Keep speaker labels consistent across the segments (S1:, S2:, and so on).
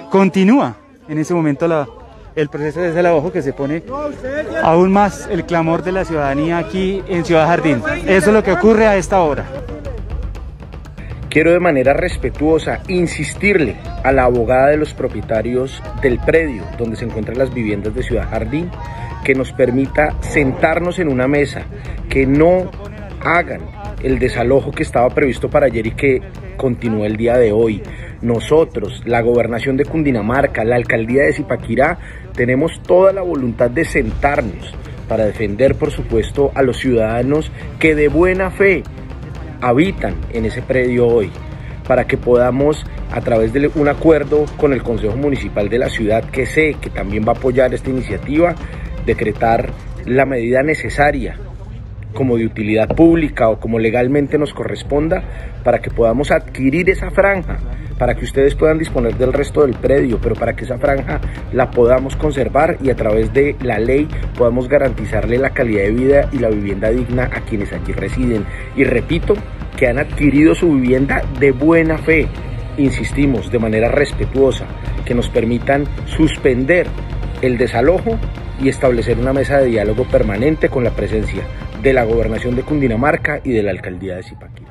S1: continúa en ese momento el proceso de desalojo, que se pone aún más el clamor de la ciudadanía aquí en Ciudad Jardín. Eso es lo que ocurre a esta hora.
S2: Quiero de manera respetuosa insistirle a la abogada de los propietarios del predio donde se encuentran las viviendas de Ciudad Jardín que nos permita sentarnos en una mesa, que no hagan el desalojo que estaba previsto para ayer y que continúa el día de hoy. Nosotros, la Gobernación de Cundinamarca, la Alcaldía de Zipaquirá, tenemos toda la voluntad de sentarnos para defender, por supuesto, a los ciudadanos que de buena fe habitan en ese predio hoy, para que podamos, a través de un acuerdo con el Consejo Municipal de la ciudad, que sé que también va a apoyar esta iniciativa, decretar la medida necesaria como de utilidad pública o como legalmente nos corresponda, para que podamos adquirir esa franja, para que ustedes puedan disponer del resto del predio, pero para que esa franja la podamos conservar y a través de la ley podamos garantizarle la calidad de vida y la vivienda digna a quienes allí residen. Y repito, que han adquirido su vivienda de buena fe, insistimos, de manera respetuosa, que nos permitan suspender el desalojo y establecer una mesa de diálogo permanente con la presencia de la Gobernación de Cundinamarca y de la Alcaldía de Zipaquirá.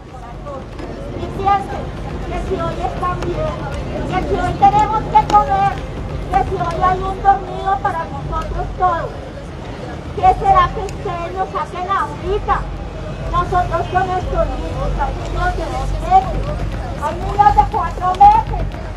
S3: Que si hoy están bien, que si hoy tenemos que comer, que si hoy hay un dormido para nosotros todos. ¿Qué será que ustedes nos saquen ahorita? Nosotros con nuestros niños, hay niños de 2 meses, hay niños de 4 meses.